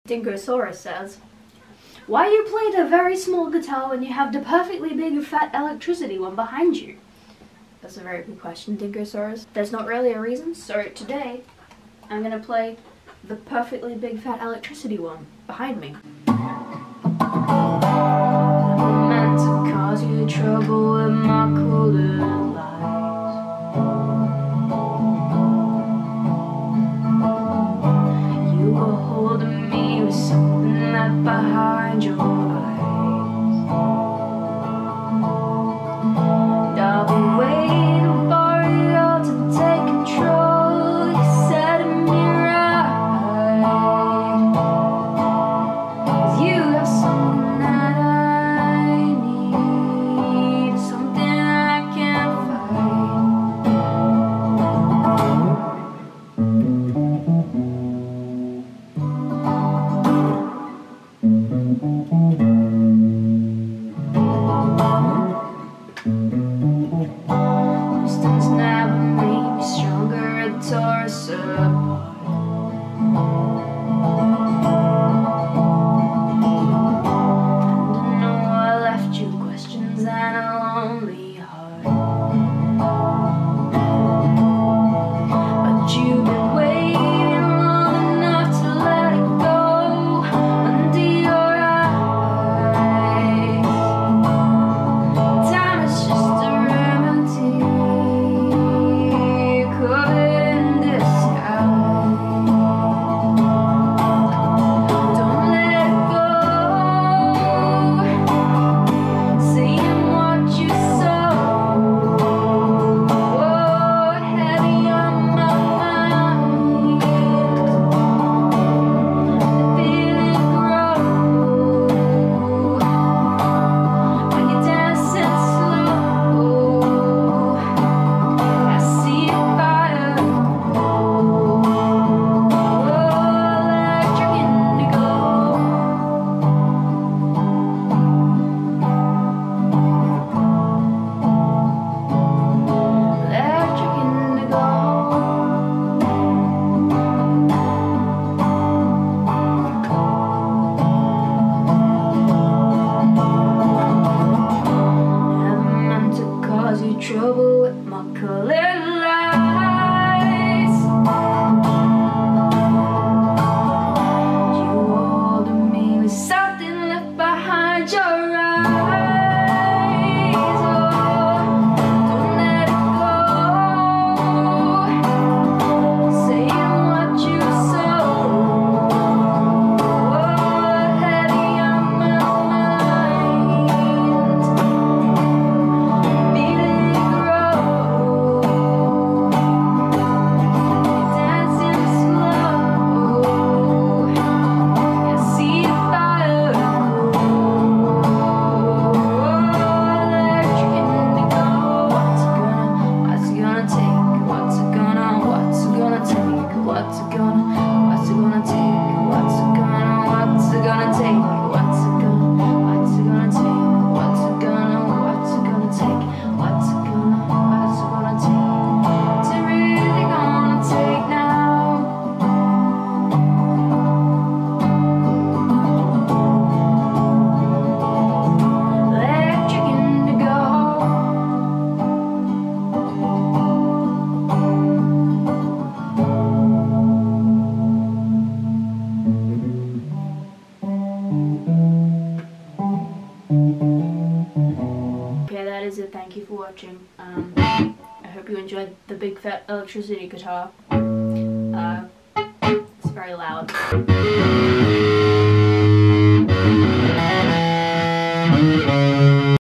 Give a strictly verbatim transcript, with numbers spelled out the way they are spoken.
Dingosaurus says, why you play the very small guitar when you have the perfectly big fat electricity one behind you? That's a very good question, Dingosaurus. There's not really a reason, so today I'm gonna play the perfectly big fat electricity one behind me. I'm meant to cause you trouble with my colored lies. You were holding me with something left behind your eyes. And I've been waiting for it all to take control. You're setting me right, 'cause you got something that I need, something I can't Distance never made me stronger, it tore us apart. And I know I left you questions and a lonely heart, but you've been waiting long enough to let it go under your eyes. Time is just a remedy covered in disguise. Don't let it go, saying what you saw. Oh, heavy on my mind, the feeling grows when you're dancing slow. I see a fire, oh, electric indigo. Electric indigo. Never meant to cause you trouble with my colored lights. You were holding me with something left behind your eyes. Oh, don't let it go, saying what you saw. Oh, heavy on my mind, feeling grow. You're dancing slow, I see a fire glow. Electric indigo. What's it gonna, what's it gonna take? What's it gonna, what's it gonna take? What's it gonna, what's it gonna take? What's it gonna, what's it gonna take? What's it gonna, what's it gonna take? What's it gonna, what's it gonna take? What's it gonna, what's it gonna take? What's it really gonna take now? Electric indigo. Okay, that is it. Thank you for watching. Um, I hope you enjoyed the big fat electricity guitar. Uh, it's very loud. Thank you.